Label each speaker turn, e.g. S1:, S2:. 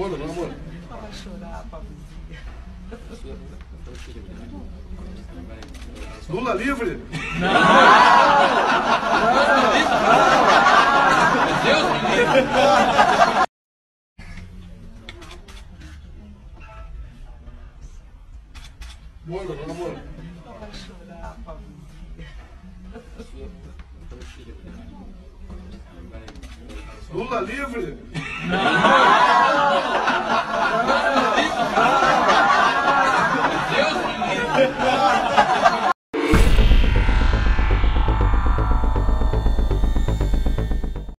S1: Amor, amor.
S2: Vai chorar, pobrezinha.
S1: Lula livre?
S3: Não! Deus me livre!
S1: Amor, amor.
S2: Vai chorar, pobrezinha.
S1: Lula livre?
S3: Não!